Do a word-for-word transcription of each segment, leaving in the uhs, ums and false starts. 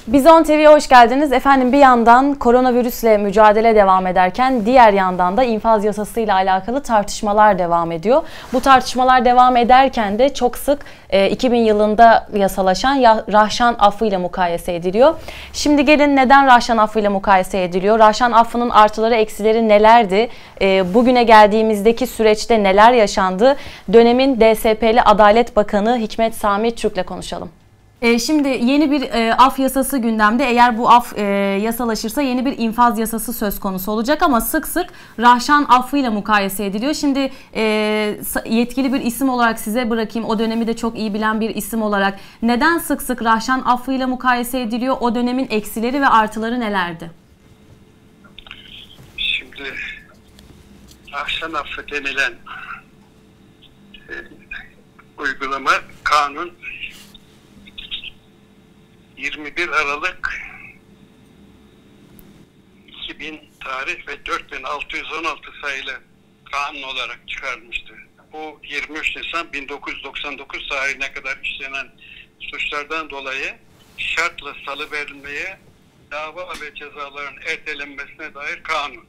Bizon T V'ye hoş geldiniz. Efendim bir yandan koronavirüsle mücadele devam ederken diğer yandan da infaz yasasıyla alakalı tartışmalar devam ediyor. Bu tartışmalar devam ederken de çok sık e, iki bin yılında yasalaşan ya, Rahşan affıyla mukayese ediliyor. Şimdi gelin neden Rahşan affıyla mukayese ediliyor? Rahşan affının artıları eksileri nelerdi? E, bugüne geldiğimizdeki süreçte neler yaşandı? Dönemin D S P'li Adalet Bakanı Hikmet Sami Türk'le konuşalım. E, şimdi yeni bir e, af yasası gündemde. Eğer bu af e, yasalaşırsa yeni bir infaz yasası söz konusu olacak ama sık sık Rahşan affıyla mukayese ediliyor. Şimdi e, yetkili bir isim olarak size bırakayım. O dönemi de çok iyi bilen bir isim olarak. Neden sık sık Rahşan affıyla mukayese ediliyor? O dönemin eksileri ve artıları nelerdi? Şimdi Rahşan affı denilen e, uygulama kanun yirmi bir Aralık iki bin tarih ve dört bin altı yüz on altı sayılı kanun olarak çıkarılmıştı. Bu yirmi üç Nisan bin dokuz yüz doksan dokuz tarihine kadar işlenen suçlardan dolayı şartla salıverilmeye, dava ve cezaların ertelenmesine dair kanun.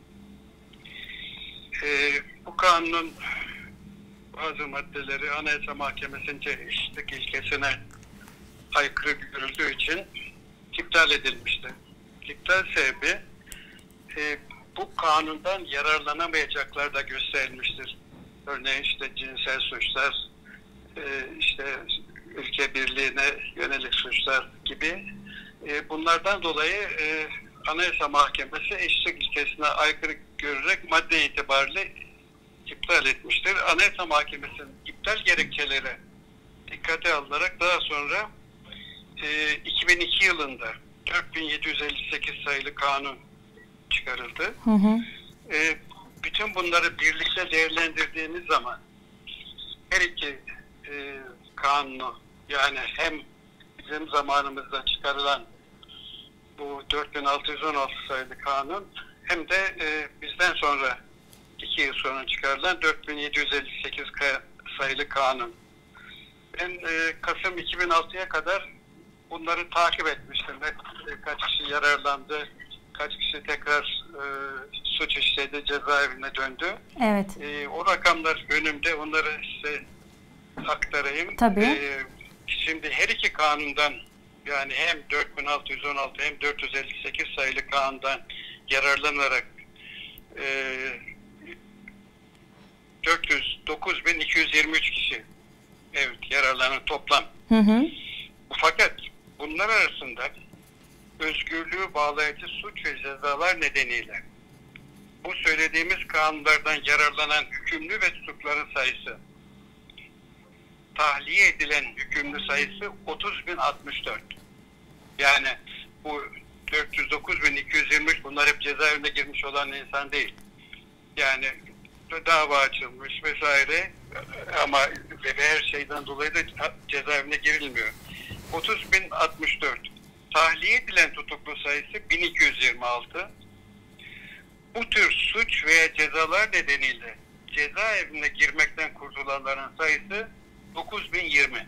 Ee, bu kanunun bazı maddeleri Anayasa Mahkemesi'nce eşitlik ilkesine aykırı görüldüğü için iptal edilmişti. İptal sebebi e, bu kanundan yararlanamayacaklar da gösterilmiştir. Örneğin işte cinsel suçlar, e, işte ülke birliğine yönelik suçlar gibi. E, bunlardan dolayı e, Anayasa Mahkemesi eşitlik ilkesine aykırı görerek madde itibariyle iptal etmiştir. Anayasa Mahkemesi'nin iptal gerekçeleri dikkate alınarak daha sonra iki bin iki yılında dört bin yedi yüz elli sekiz sayılı kanun çıkarıldı. Hı hı. Bütün bunları birlikte değerlendirdiğimiz zaman her iki kanunu, yani hem bizim zamanımızda çıkarılan bu dört bin altı yüz on altı sayılı kanun hem de bizden sonra iki yıl sonra çıkarılan dört bin yedi yüz elli sekiz sayılı kanun. Ben Kasım iki bin altıya kadar bunları takip etmiştim. Kaç kişi yararlandı, kaç kişi tekrar e, suç işledi, cezaevine döndü. Evet. E, o rakamlar önümde, onları size aktarayım. Tabii. E, şimdi her iki kanundan, yani hem dört bin altı yüz on altı hem dört yüz elli sekiz sayılı kanundan yararlanarak e, dört yüz dokuz bin iki yüz yirmi üç kişi, evet, yararlanan toplam. Hı hı. Fakat bunlar arasında özgürlüğü bağlayıcı suç ve cezalar nedeniyle bu söylediğimiz kanunlardan yararlanan hükümlü ve tutukların sayısı, tahliye edilen hükümlü sayısı otuz bin altmış dört. Yani bu dört yüz dokuz bin iki yüz yirmi üç, bunlar hep cezaevine girmiş olan insan değil. Yani dava açılmış vesaire ama ve her şeyden dolayı da cezaevine girilmiyor. otuz bin altmış dört. Tahliye edilen tutuklu sayısı bin iki yüz yirmi altı. Bu tür suç veya cezalar nedeniyle cezaevine girmekten kurtulanların sayısı dokuz bin yirmi.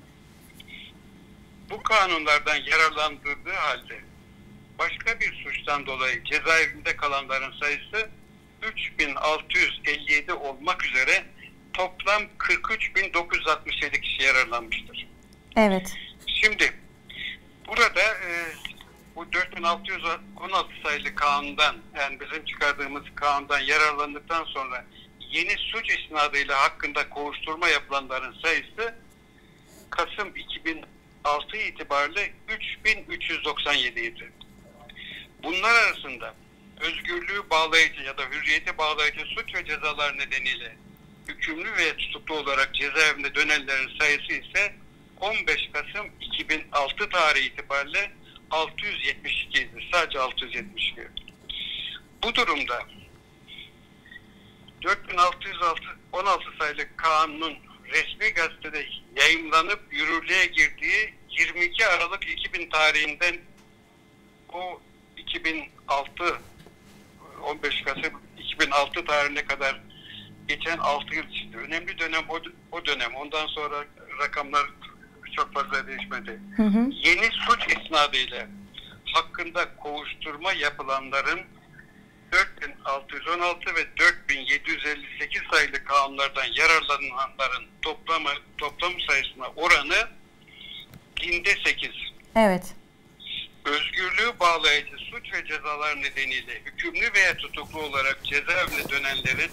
Bu kanunlardan yararlandığı halde başka bir suçtan dolayı cezaevinde kalanların sayısı üç bin altı yüz elli yedi olmak üzere toplam kırk üç bin dokuz yüz altmış yedi kişi yararlanmıştır. Evet. Şimdi burada e, bu dört bin altı yüz on altı sayılı kanundan, yani bizim çıkardığımız kanundan yararlandıktan sonra yeni suç isnadıyla hakkında kovuşturma yapılanların sayısı Kasım iki bin altı itibariyle üç bin üç yüz doksan yedi idi. Bunlar arasında özgürlüğü bağlayıcı ya da hürriyeti bağlayıcı suç ve cezalar nedeniyle hükümlü ve tutuklu olarak cezaevine dönenlerin sayısı ise on beş Kasım iki bin altı tarihi itibariyle altı yüz yetmiş iki idi. Sadece altı yüz yetmiş iki. Bu durumda dört bin altı yüz on altı sayılı kanunun resmi gazetede yayımlanıp yürürlüğe girdiği yirmi iki Aralık iki bin tarihinden o iki bin altı on beş Kasım iki bin altı tarihine kadar geçen altı yıl içinde önemli dönem o, o dönem. Ondan sonra rakamlar çok fazla değişmedi. Hı hı. Yeni suç isnadıyla hakkında kovuşturma yapılanların dört bin altı yüz on altı ve dört bin yedi yüz elli sekiz sayılı kanunlardan yararlananların toplamı, toplam sayısına oranı binde sekiz. Evet. Özgürlüğü bağlayıcı suç ve cezalar nedeniyle hükümlü veya tutuklu olarak cezaevine dönenlerin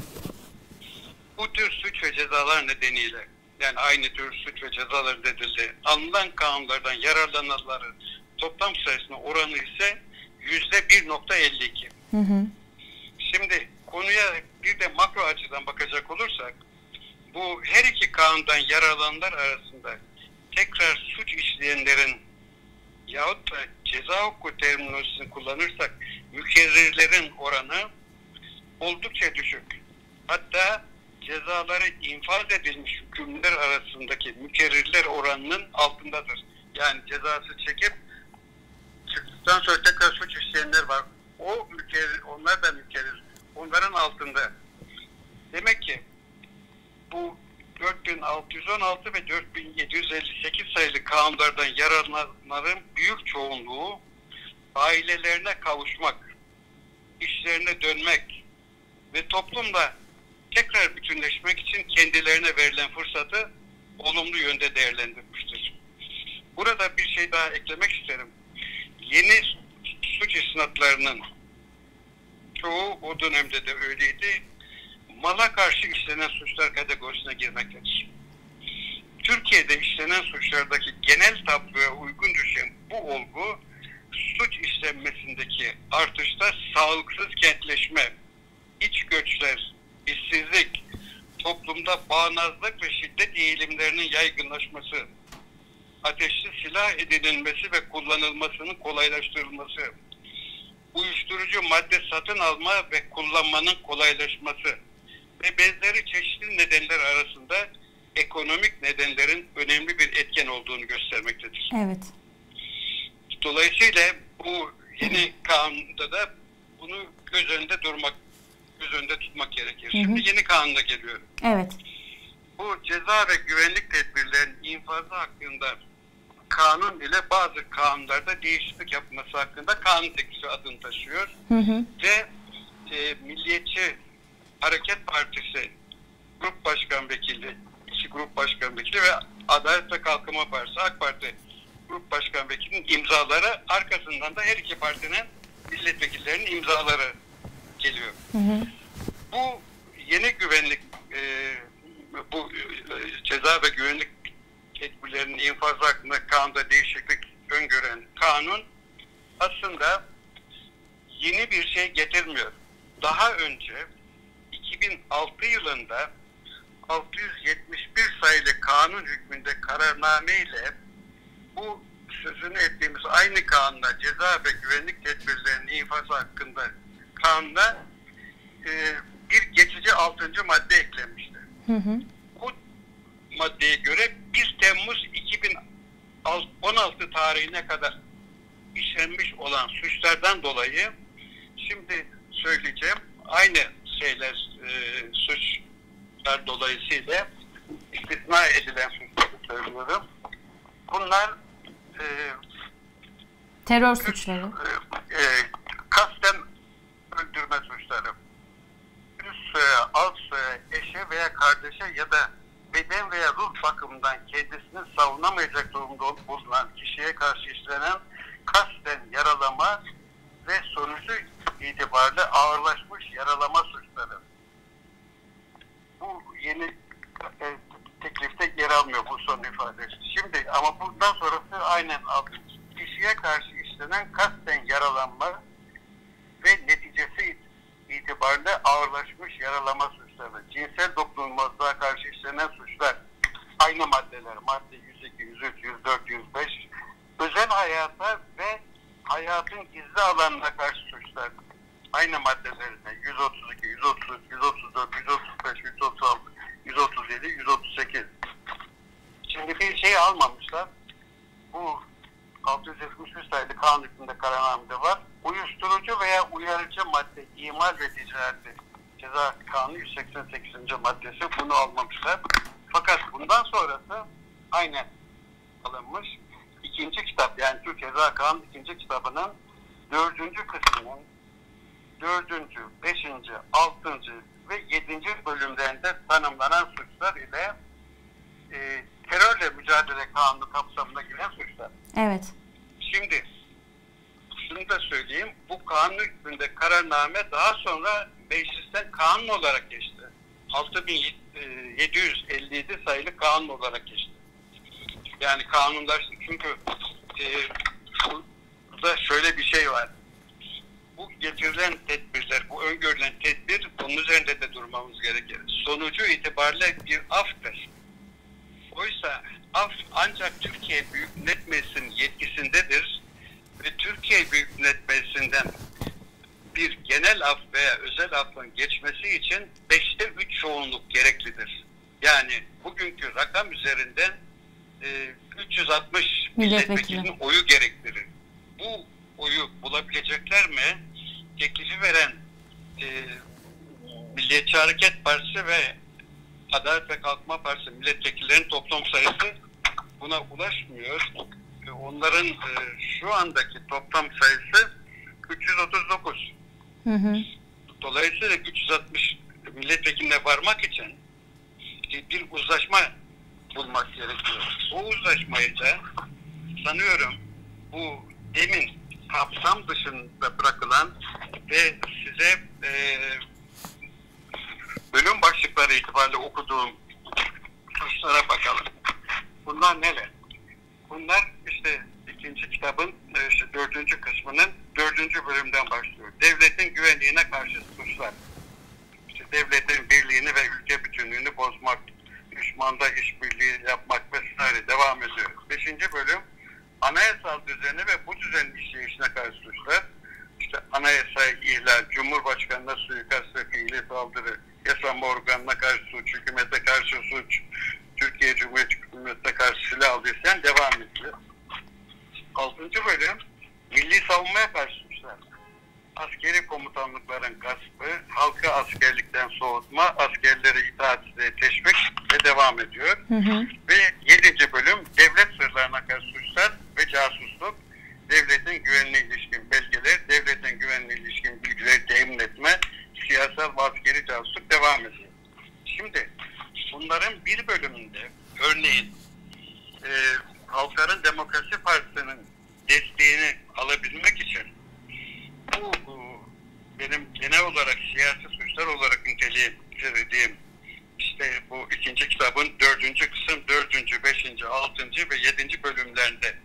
bu tür suç ve cezalar nedeniyle, yani aynı tür suç ve cezalar nedeniyle alınan kanunlardan yararlananların toplam sayısına oranı ise yüzde bir nokta elli iki. Hı hı. Şimdi konuya bir de makro açıdan bakacak olursak, bu her iki kanundan yararlananlar arasında tekrar suç işleyenlerin yahut da ceza hukuku terminolojisini kullanırsak mükerrirlerin oranı oldukça düşük. Hatta cezaları infaz edilmiş hükümlüler arasındaki mükerrirler oranının altındadır. Yani cezası çekip çıktıktan sonra tekrar suç işleyenler var. O mükerrir, onlar da mükerrir. Onların altında. Demek ki bu dört bin altı yüz on altı ve dört bin yedi yüz elli sekiz sayılı kanunlardan yararlananların büyük çoğunluğu ailelerine kavuşmak, işlerine dönmek ve toplumla tekrar bütünleşmek için kendilerine verilen fırsatı olumlu yönde değerlendirmiştir. Burada bir şey daha eklemek isterim. Yeni suç isnatlarının çoğu o dönemde de öyleydi. Mala karşı işlenen suçlar kategorisine girmektedir. Türkiye'de işlenen suçlardaki genel tabloya uygun düşen bu olgu, suç işlenmesindeki artışta sağlıksız kentleşme, iç göçler, işsizlik, toplumda bağnazlık ve şiddet eğilimlerinin yaygınlaşması, ateşli silah edinilmesi ve kullanılmasının kolaylaştırılması, uyuşturucu madde satın alma ve kullanmanın kolaylaşması ve benzeri çeşitli nedenler arasında ekonomik nedenlerin önemli bir etken olduğunu göstermektedir. Evet. Dolayısıyla bu yeni kanunda da bunu göz önünde durmak, göz önünde tutmak gerekir. Hı hı. Şimdi yeni kanuna geliyorum. Evet. Bu ceza ve güvenlik tedbirlerinin infazı hakkında kanun ile bazı kanunlarda değişiklik yapılması hakkında kanun teklifi adını taşıyor. Hı hı. Ve e, Milliyetçi Hareket Partisi Grup Başkan Vekili, iki Grup Başkan Vekili ve Adalet ve Kalkınma Partisi AK Parti Grup Başkan Vekili'nin imzaları, arkasından da her iki partinin milletvekillerinin imzaları geliyor. Hı hı. Bu yeni güvenlik e, bu e, ceza ve güvenlik tedbirlerinin infazı hakkında kanunda değişiklik öngören kanun aslında yeni bir şey getirmiyor. Daha önce iki bin altı yılında altı yüz yetmiş bir sayılı kanun hükmünde kararname ile bu sözünü ettiğimiz aynı kanuna ceza ve güvenlik tedbirlerinin infazı hakkında kanuna e, bir geçici altıncı madde eklenmişti. Hı hı. Bu maddeye göre bir Temmuz iki bin on altı tarihine kadar işlenmiş olan suçlardan dolayı, şimdi söyleyeceğim, aynı şeyler e, suçlar dolayısıyla istisna edilen suçları söylüyorum. Bunlar e, terör suçları, e, e, kasten öldürme suçları, üst soya, alt soya, eşe veya kardeşe ya da beden veya ruh bakımından kendisini savunamayacak durumda bulunan kişiye karşı işlenen kasten yaralama ve sonucu itibariyle ağırlaşmış yaralama suçları. Bu yeni e, teklifte yer almıyor bu son ifadesi. Şimdi ama bundan sonrası aynen aldı. Kişiye karşı işlenen kasten yaralanma ve neticesi itibariyle ağırlaşmış yaralama suçları, cinsel dokunulmazlığa karşı işlenen suçlar, aynı maddeler, madde yüz iki, yüz üç, yüz dört, yüz beş, özel hayata ve hayatın gizli alanına karşı suçlar, aynı maddelerine yüz otuz iki, yüz otuz üç, yüz otuz dört, yüz otuz beş, yüz otuz altı, yüz otuz yedi, yüz otuz sekiz. Şimdi bir şey almamışlar. Bu altı yüz yetmiş bir sayılı kanun hükmünde kararnamede var. Uyuşturucu veya uyarıcı madde imal ve ticareti ceza kanunu yüz seksen sekizinci maddesi, bunu almamışlar. Fakat bundan sonrası aynen alınmış. ikinci kitap, yani Türk Ceza Kanunu ikinci kitabının dördüncü kısmının dördüncü, beşinci, altıncı ve yedinci bölümlerinde tanımlanan suçlar ile e, terörle mücadele kanunu kapsamına giren suçlar. Evet. Şimdi şunu da söyleyeyim, bu kanun hükmünde kararname daha sonra meclisten kanun olarak geçti. altı bin yedi yüz elli yedi sayılı kanun olarak geçti. Yani kanunlaştı, çünkü e, burada şöyle bir şey var. Bu getirilen tedbirler, bu öngörülen tedbir, bunun üzerinde de durmamız gerekir. Sonucu itibariyle bir aftır. Oysa af ancak Türkiye Büyük Millet Meclisi'nin yetkisindedir ve Türkiye Büyük Millet Meclisi'nden bir genel af veya özel affın geçmesi için beşte üç çoğunluk gereklidir. Yani bugünkü rakam üzerinden e, üç yüz altmış milletvekilinin oyu gerektirir. Bu oyu bulabilecekler mi? Teklifi veren e, Milliyetçi Hareket Partisi ve Adalet ve Kalkınma Partisi milletvekillerinin toplam sayısı buna ulaşmıyor. E, onların e, şu andaki toplam sayısı üç yüz otuz dokuz. Hı hı. Dolayısıyla üç yüz altmış milletvekiline varmak için bir uzlaşma bulmak gerekiyor. O uzlaşmayı da sanıyorum bu demin kapsam dışında bırakılan ve size e, bölüm başlıkları itibariyle okuduğum suçlara bakalım. Bunlar neler? Bunlar işte ikinci kitabın işte dördüncü kısmının dördüncü bölümden başlıyor. Devletin güvenliğine karşı suçlar. İşte devletin birliğini ve ülke bütünlüğünü bozmak, düşmanla işbirliği yapmak vesaire devam ediyor. Beşinci bölüm anayasal düzeni ve bu düzenin işleyişine karşı suçlar. İşte anayasayı ihlal, Cumhurbaşkanı'na suikast ve fiili saldırı, yasama organına karşı suç, hükümete karşı suç, Türkiye Cumhuriyeti hükümetine karşı silahlı isyan devam ediyor. Altıncı bölüm milli savunmaya karşı suçlar. Askeri komutanlıkların gaspı, halkı askerlikten soğutma, askerleri itaatsizliğe teşvik ve devam ediyor. Hı hı. Ve yedinci bölüm devlet sırlarına karşı suçlar ve casusluk, devletin güvenliğe ilişkin belgeler, devletin güvenliğe ilişkin bilgileri temin etme, siyasal ve askeri casusluk devam ediyor. Şimdi bunların bir bölümünde örneğin e, Halkların Demokrasi Partisi'nin desteğini alabilmek için bu, bu benim genel olarak siyasi suçlar olarak nitelediğim işte bu ikinci kitabın dördüncü kısım, dördüncü, beşinci, altıncı ve yedinci bölümlerinde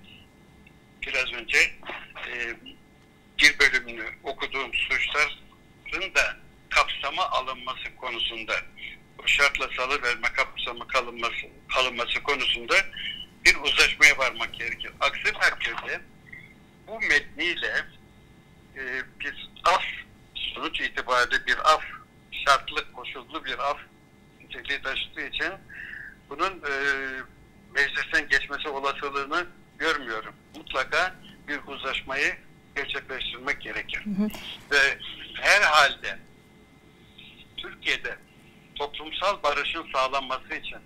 biraz önce e, bir bölümünü okuduğum suçların da kapsama alınması konusunda, o şartla salıverme kapsamı kalınması, alınması konusunda bir uzlaşmaya varmak gerekir. Aksi takdirde bu metniyle e, bir af, sonuç itibariyle bir af, şartlı, koşullu bir af niteliği taşıdığı için bunun e, meclisten geçmesi olasılığını görmüyorum. Mutlaka bir uzlaşmayı gerçekleştirmek gerekir. Hı hı. Ve herhalde Türkiye'de toplumsal barışın sağlanması için,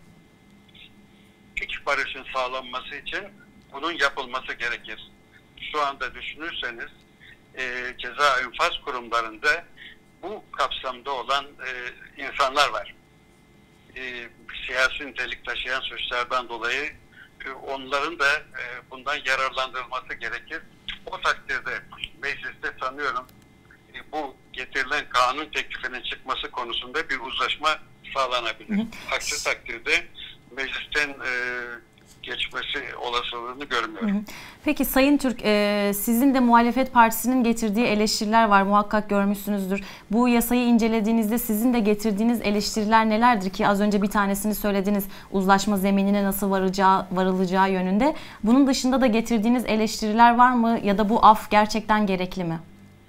iç barışın sağlanması için bunun yapılması gerekir. Şu anda düşünürseniz e, ceza infaz kurumlarında bu kapsamda olan e, insanlar var. E, siyasi nitelik taşıyan suçlardan dolayı e, onların da e, bundan yararlandırılması gerekir. O takdirde mecliste sanıyorum e, bu getirilen kanun teklifinin çıkması konusunda bir uzlaşma sağlanabilir. Hı hı. Aksi takdirde meclisten e, geçmesi olasılığını görmüyorum. Hı hı. Peki Sayın Türk, e, sizin de muhalefet partisinin getirdiği eleştiriler var, muhakkak görmüşsünüzdür. Bu yasayı incelediğinizde sizin de getirdiğiniz eleştiriler nelerdir ki az önce bir tanesini söylediniz, uzlaşma zeminine nasıl varacağı, varılacağı yönünde. Bunun dışında da getirdiğiniz eleştiriler var mı ya da bu af gerçekten gerekli mi?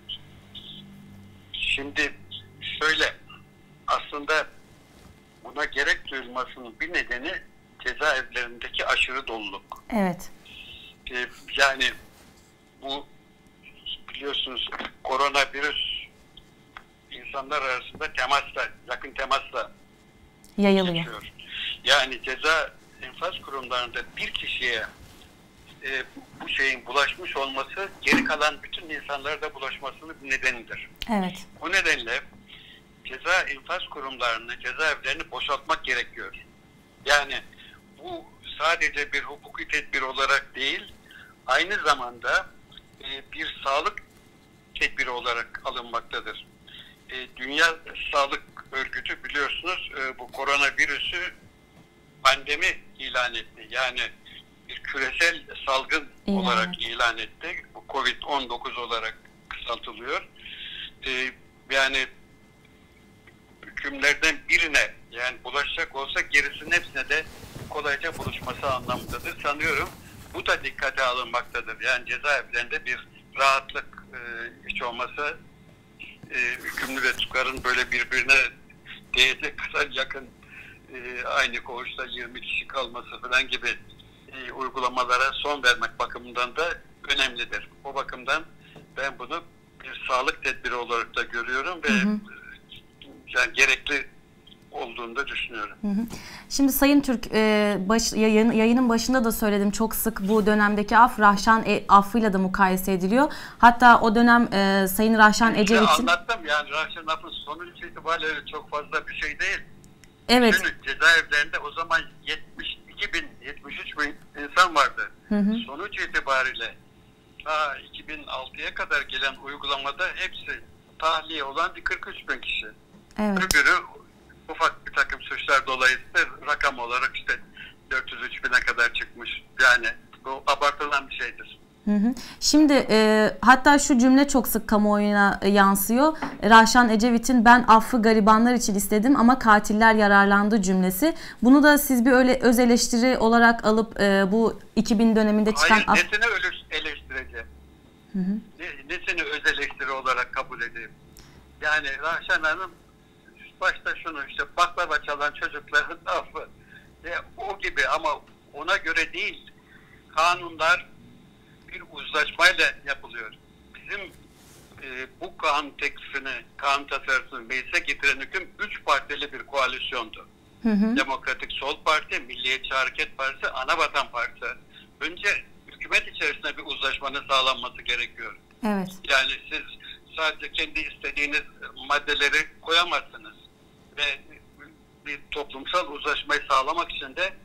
Şimdi şöyle, aslında buna gerek duyulmasının bir nedeni cezaevlerindeki aşırı doluluk. Evet. Ee, yani bu biliyorsunuz koronavirüs insanlar arasında temasla, yakın temasla yayılıyor. Geçiyor. Yani ceza infaz kurumlarında bir kişiye e, bu şeyin bulaşmış olması geri kalan bütün insanlara da bulaşmasının nedenidir. Evet. Bu nedenle ceza infaz kurumlarını, cezaevlerini boşaltmak gerekiyor. Yani bu sadece bir hukuki tedbir olarak değil, aynı zamanda e, bir sağlık tedbiri olarak alınmaktadır. E, Dünya Sağlık Örgütü biliyorsunuz e, bu koronavirüsü pandemi ilan etti. Yani bir küresel salgın İlan. olarak ilan etti. Bu kovid on dokuz olarak kısaltılıyor. E, yani hükümlerden birine yani bulaşacak olsa gerisinin hepsine de kolayca buluşması anlamındadır. Sanıyorum bu da dikkate alınmaktadır. Yani cezaevlerinde bir rahatlık e, hiç olmasa e, hükümlü ve tutukarın böyle birbirine değecek kadar yakın e, aynı koğuşta yirmi kişi kalması falan gibi e, uygulamalara son vermek bakımından da önemlidir. O bakımdan ben bunu bir sağlık tedbiri olarak da görüyorum ve hı hı. yani gerekli olduğunu da düşünüyorum. Hı hı. Şimdi Sayın Türk e, baş, yayın, yayının başında da söyledim, çok sık bu dönemdeki af Rahşan e, affıyla da mukayese ediliyor. Hatta o dönem e, Sayın Rahşan Ecevit'in... Anlattım yani Rahşan affın sonuç itibariyle çok fazla bir şey değil. Evet. Şimdi cezaevlerinde o zaman yetmiş iki bin, yetmiş üç bin insan vardı. Hı hı. Sonuç itibariyle ta iki bin altıya kadar gelen uygulamada hepsi tahliye olan bir kırk üç bin kişi. Evet. Öbürü ufak bir takım suçlar dolayısıyla rakam olarak işte dört yüz üç bine kadar çıkmış. Yani bu abartılan bir şeydir. Hı hı. Şimdi e, hatta şu cümle çok sık kamuoyuna e, yansıyor. Rahşan Ecevit'in "ben affı garibanlar için istedim ama katiller yararlandı" cümlesi. Bunu da siz bir öyle öz eleştiri olarak alıp e, bu iki bin döneminde çıkan... Hayır, af... nesini eleştireceğim? Hı hı. Ne, nesini öz eleştiri olarak kabul edeyim? Yani Rahşan Hanım başta şunu işte baklava çalan çocukların affı e, o gibi ama ona göre değil. Kanunlar bir uzlaşmayla yapılıyor. Bizim e, bu kanun teklifini, kanun tasarısını meclise getiren hüküm üç partili bir koalisyondu. Hı hı. Demokratik Sol Parti, Milliyetçi Hareket Partisi, Anavatan Partisi. Önce hükümet içerisinde bir uzlaşmanın sağlanması gerekiyor. Evet. Yani siz sadece kendi istediğiniz maddeleri koyamazsınız. Ve bir toplumsal uzlaşmayı sağlamak için de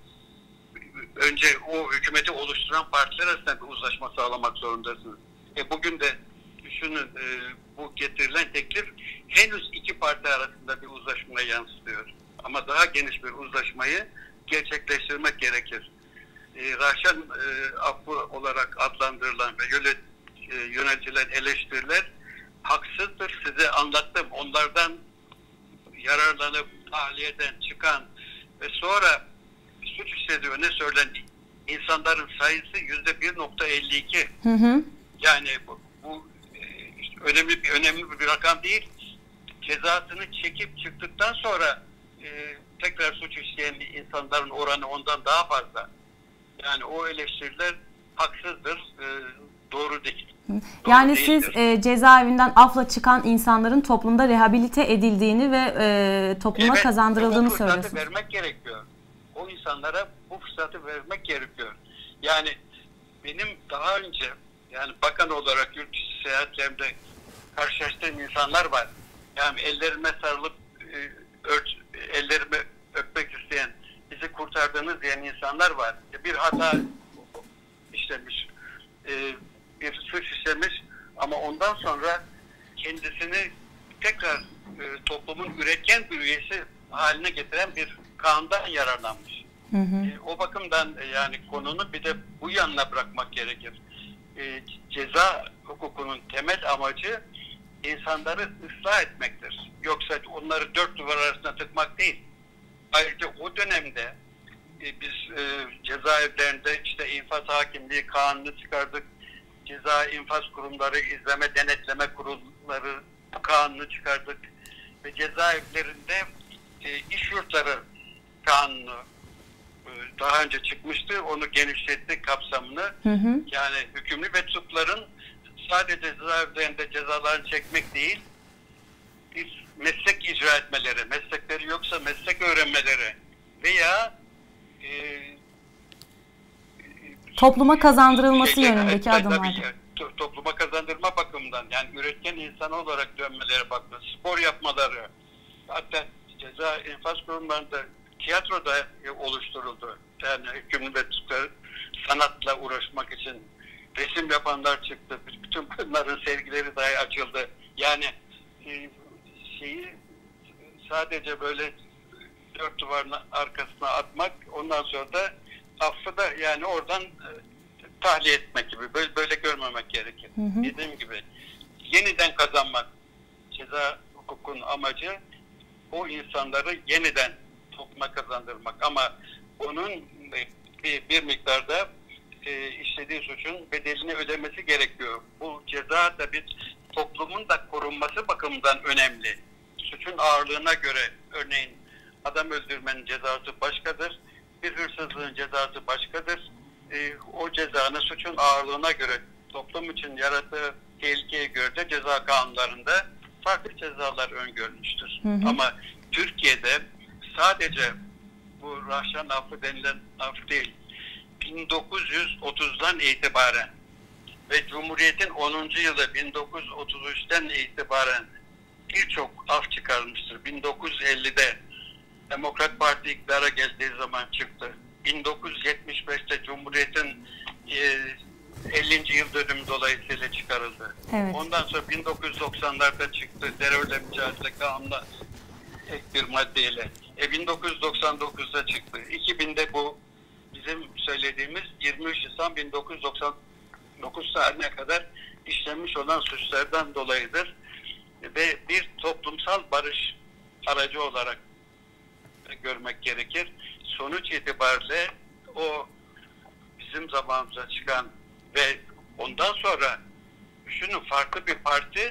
önce o hükümeti oluşturan partiler arasında bir uzlaşma sağlamak zorundasınız. E bugün de düşünün e, bu getirilen teklif henüz iki parti arasında bir uzlaşmaya yansıtıyor. Ama daha geniş bir uzlaşmayı gerçekleştirmek gerekir. E, Rahşan e, affı olarak adlandırılan ve yönet, e, yönetilen eleştiriler haksızdır. Size anlattım. Onlardan yararlanıp tahliyeden çıkan ve sonra suç işlediği öne söylenen insanların sayısı yüzde bir nokta elli iki. Hı hı. Yani bu, bu işte önemli bir önemli bir rakam değil. Cezasını çekip çıktıktan sonra e, tekrar suç işleyen insanların oranı ondan daha fazla. Yani o eleştiriler haksızdır, e, doğru değil. Yani siz e, cezaevinden afla çıkan insanların toplumda rehabilite edildiğini ve e, topluma evet, kazandırıldığını söylüyorsunuz. Bu fırsatı vermek gerekiyor. O insanlara bu fırsatı vermek gerekiyor. Yani benim daha önce yani bakan olarak yurt dışı seyahatlerimde karşılaştığım insanlar var. Yani ellerime sarılıp e, ört, ellerimi öpmek isteyen, bizi kurtardınız diyen insanlar var. Bir hata işlemiş, e, bir suç işlemiş ama ondan sonra kendisini tekrar e, toplumun üretken bir üyesi haline getiren bir kanundan yararlanmış. Hı hı. E, o bakımdan e, yani konunu bir de bu yanına bırakmak gerekir. E, ceza hukukunun temel amacı insanları ıslah etmektir. Yoksa onları dört duvar arasına tıkmak değil. Ayrıca o dönemde e, biz e, cezaevlerinde işte infaz hakimliği kanunu çıkardık. Ceza infaz kurumları, izleme denetleme kurumları kanunu çıkardık. Ve cezaevlerinde e, iş yurtları kanunu e, daha önce çıkmıştı. Onu genişlettik kapsamını. Hı hı. Yani hükümlü ve tutukluların sadece cezaevlerinde cezalarını çekmek değil, bir meslek icra etmeleri, meslekleri yoksa meslek öğrenmeleri veya e, Topluma kazandırılması Şeyler, yönündeki tabii, adımlar. tabii, topluma kazandırma bakımından, yani üretken insan olarak dönmeleri bakımından, spor yapmaları, hatta ceza infaz kurumlarında tiyatro da oluşturuldu. Yani hükümlü ve tutuklar sanatla uğraşmak için resim yapanlar çıktı. Bütün bunların sergileri dahi açıldı. Yani e, şeyi sadece böyle dört duvarın arkasına atmak, ondan sonra da affı da yani oradan e, tahliye etmek gibi, böyle, böyle görmemek gerekir. Hı hı. Dediğim gibi yeniden kazanmak, ceza hukukun amacı o insanları yeniden topluma kazandırmak, ama onun bir, bir miktarda e, işlediği suçun bedelini ödemesi gerekiyor. Bu ceza da bir toplumun da korunması bakımından önemli. Suçun ağırlığına göre, örneğin adam öldürmenin cezası başkadır, bir hırsızlığın cezası başkadır. E, o cezanın suçun ağırlığına göre, toplum için yarattığı tehlikeye göre de ceza kanunlarında farklı cezalar öngörülmüştür. Hı hı. Ama Türkiye'de sadece bu Rahşan affı denilen af değil, bin dokuz yüz otuzdan itibaren ve Cumhuriyet'in onuncu yılı bin dokuz yüz otuz üçten itibaren birçok af çıkarılmıştır. bin dokuz yüz ellide Demokrat Parti iktidara geldiği zaman çıktı. bin dokuz yüz yetmiş beşte Cumhuriyet'in e, ellinci yıl dönümü dolayısıyla çıkarıldı. Evet. Ondan sonra bin dokuz yüz doksanlarda çıktı. Terörle mücadele kanununa ek bir maddeyle. E, bin dokuz yüz doksan dokuzda çıktı. iki binde bu bizim söylediğimiz yirmi üç Nisan bin dokuz yüz doksan dokuz tarihine kadar işlenmiş olan suçlardan dolayıdır. Ve bir toplumsal barış aracı olarak görmek gerekir. Sonuç itibariyle o bizim zamanımıza çıkan ve ondan sonra düşünün, farklı bir parti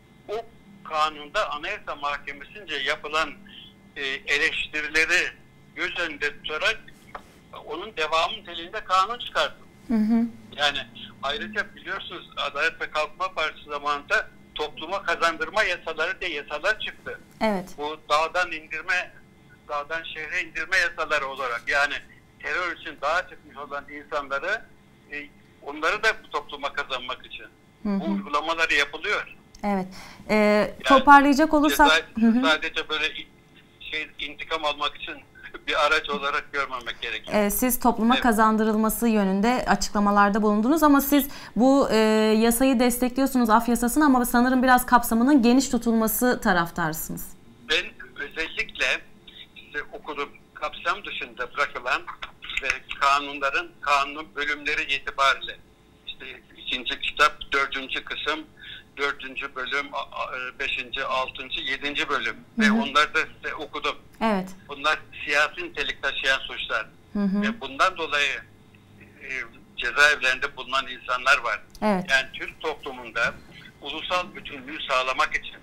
o kanunda Anayasa Mahkemesi'nce yapılan e, eleştirileri göz önünde tutarak onun devamı niteliğinde kanun çıkarttı. Hı hı. Yani ayrıca biliyorsunuz Adalet ve Kalkınma Partisi zamanında topluma kazandırma yasaları diye yasalar çıktı. Evet. Bu dağdan indirme, dağdan şehre indirme yasaları olarak, yani terör için dağa çıkmış olan insanları, e, onları da bu topluma kazanmak için. Hı hı. Bu uygulamaları yapılıyor. Evet. Ee, yani toparlayacak olursak ceza, sadece böyle şey intikam almak için bir araç olarak görmemek gerekiyor. Ee, siz topluma evet. kazandırılması yönünde açıklamalarda bulundunuz ama siz bu e, yasayı destekliyorsunuz, af yasasını, ama sanırım biraz kapsamının geniş tutulması taraftarsınız. Ben özellikle işte okudum, kapsam dışında bırakılan ve kanunların kanun bölümleri itibariyle, işte ikinci kitap, dördüncü kısım, dördüncü bölüm, beşinci, altıncı, yedinci bölüm. Hı hı. Ve onları da size okudum. Evet. Bunlar siyasi nitelik taşıyan suçlar. Hı hı. Ve bundan dolayı e, cezaevlerinde bulunan insanlar var. Evet. Yani Türk toplumunda ulusal bütünlüğü sağlamak için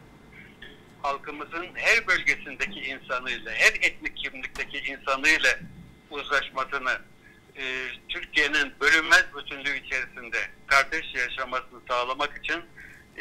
halkımızın her bölgesindeki insanıyla, her etnik kimlikteki insanıyla uzlaşmasını, e, Türkiye'nin bölünmez bütünlüğü içerisinde kardeş yaşamasını sağlamak için e,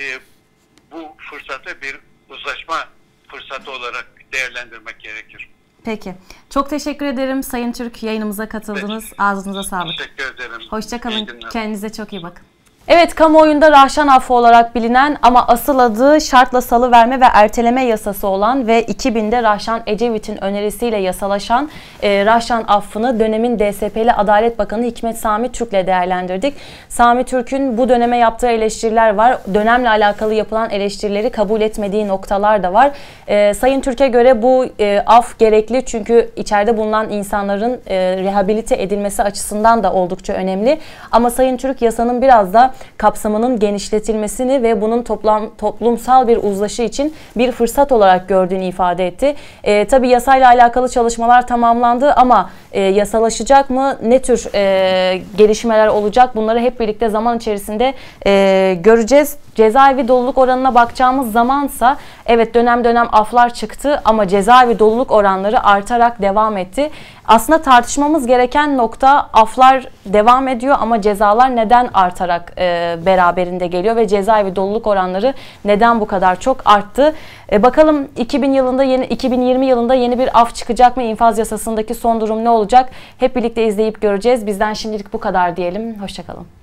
bu fırsatı bir uzlaşma fırsatı olarak değerlendirmek gerekir. Peki. Çok teşekkür ederim Sayın Türk, yayınımıza katıldınız. Peki. Ağzınıza sağlık. Teşekkür ederim. Hoşça kalın. Kendinize çok iyi bakın. Evet, kamuoyunda Rahşan affı olarak bilinen ama asıl adı şartla salıverme ve erteleme yasası olan ve iki binde Rahşan Ecevit'in önerisiyle yasalaşan e, Rahşan affını dönemin D S P'li Adalet Bakanı Hikmet Sami Türk'le değerlendirdik. Sami Türk'ün bu döneme yaptığı eleştiriler var. Dönemle alakalı yapılan eleştirileri kabul etmediği noktalar da var. E, Sayın Türk'e göre bu e, af gerekli çünkü içeride bulunan insanların e, rehabilite edilmesi açısından da oldukça önemli. Ama Sayın Türk yasanın biraz da kapsamının genişletilmesini ve bunun toplam, toplumsal bir uzlaşı için bir fırsat olarak gördüğünü ifade etti. E, tabii yasayla alakalı çalışmalar tamamlandı ama e, yasalaşacak mı? Ne tür e, gelişmeler olacak? Bunları hep birlikte zaman içerisinde e, göreceğiz. Cezaevi doluluk oranına bakacağımız zamansa evet dönem dönem aflar çıktı ama cezaevi doluluk oranları artarak devam etti. Aslında tartışmamız gereken nokta, aflar devam ediyor ama cezalar neden artarak e, beraberinde geliyor ve cezaevi doluluk oranları neden bu kadar çok arttı? E, bakalım iki bin yılında yeni iki bin yirmi yılında yeni bir af çıkacak mı? İnfaz yasasındaki son durum ne olacak? Hep birlikte izleyip göreceğiz. Bizden şimdilik bu kadar diyelim. Hoşça kalın.